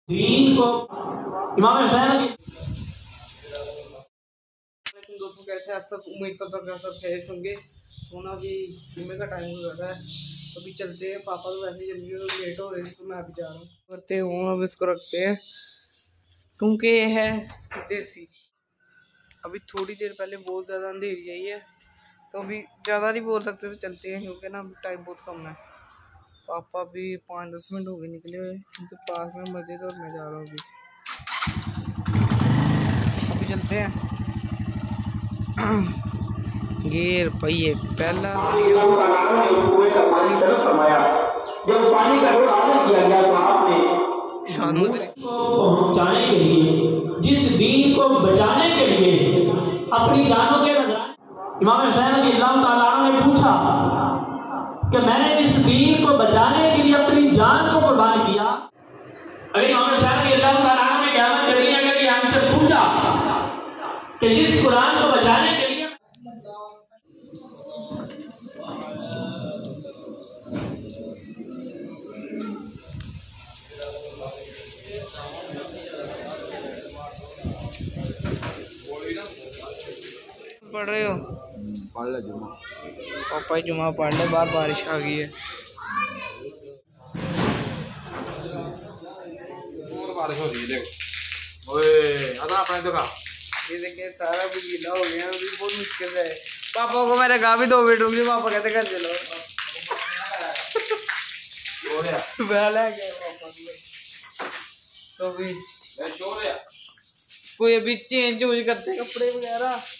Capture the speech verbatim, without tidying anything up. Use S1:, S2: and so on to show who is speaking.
S1: दीन को इमाम हुसैन की दोस्तों कैसे आप सब, उम्मीद करता हूँ सब खैरियत होंगे। सोना भी जुम्मे का टाइम हो जाता है, तो अभी चलते हैं। पापा तो वैसे जल्दी लेट हो रहे थे, तो मैं अभी जा रहा हूँ करते हूँ। अब इसको रखते हैं क्योंकि ये है देसी। अभी थोड़ी देर पहले बहुत ज़्यादा अंधेरी आई है, तो अभी ज़्यादा नहीं बोल सकते, तो चलते हैं क्योंकि ना टाइम बहुत कम है। पापा भी पाँच दस मिनट हो गए निकले हुए, उनके पास में मस्जिद और मैं जा रहा हूँ अभी अभी चलते हैं। गिर पहिए पहला कुएं का पानी तरफ फरमाया। जब पानी का ढोल आगे किया गया तो आपने को पहुंचाने के लिए, जिस दीन को बचाने के लिए अपनी जानों के नजराने, इमाम हुसैन रज़ियल्लाहु ताला अन्हु ने पूछा कि मैंने इस दीन को बचाने के लिए अपनी जान को कुर्बान किया। अगर इमाम हुसैन रज़ियल्लाहु ताला अन्हु ने क़यामत के दिन अगर ये हमसे पूछा कि जिस कुरान को बचाने के लिए पढ़ रहे हो,
S2: पढ़ ले जुमा।
S1: पापा जुमा पढ़ ले, बाहर बारिश आ गई है।
S2: और बारिश हो रही है, देखो। ओए अदा अपने देखा,
S1: ये देखिए सारा भी गीला हो गया, अभी बहुत मुश्किल है। पापा को मैंने कहा भी दो मिनट रुक जाओ, पापा कहते घर चलो। बहला गया पापा तो भी कोई अभी चेंज चूंज करते कपड़े वगैरह।